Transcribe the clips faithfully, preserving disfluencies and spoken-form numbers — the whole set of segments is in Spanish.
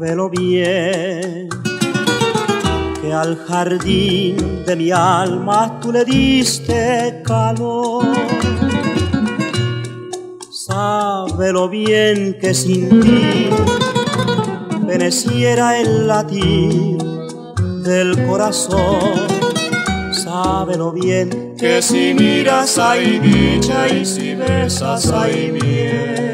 Sábelo bien, que al jardín de mi alma tú le diste calor. Sábelo bien que sin ti peneciera el latir del corazón. Sábelo bien que si miras hay dicha y si besas hay bien.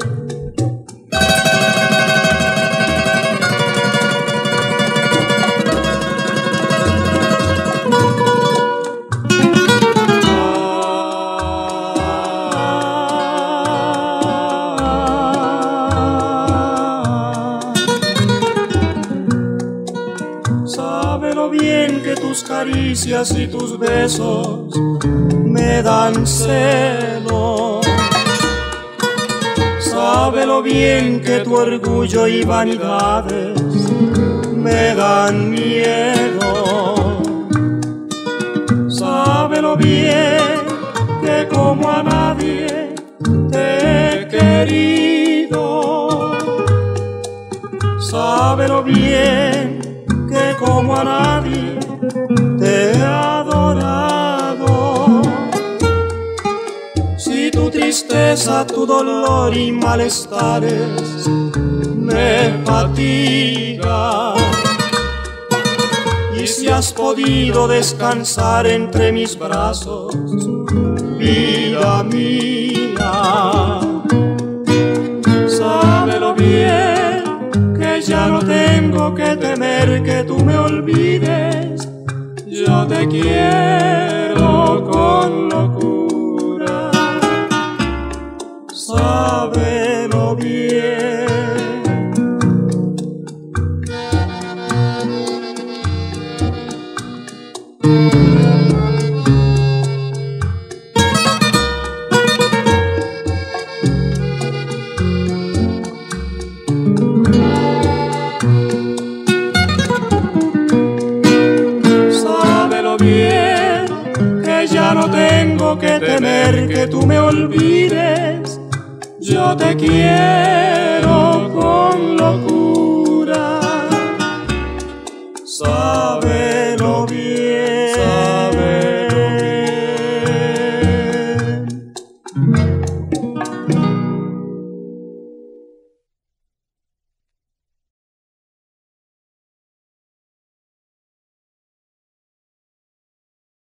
Sábelo bien que tus caricias y tus besos me dan celo. Sábelo bien que tu orgullo y vanidades me dan miedo. Sábelo bien que como a nadie te he querido. Sábelo bien que como a nadie te he adorado. Si tu tristeza, tu dolor y malestares me fatiga, y si has podido descansar entre mis brazos, vida mía, sábelo bien que ya no tengo que temer que tú me olvides. Yo te quiero con locura, sábelo bien. Bien, que ya no tengo que temer que tú me olvides. Yo te quiero con locura, ¿sabes?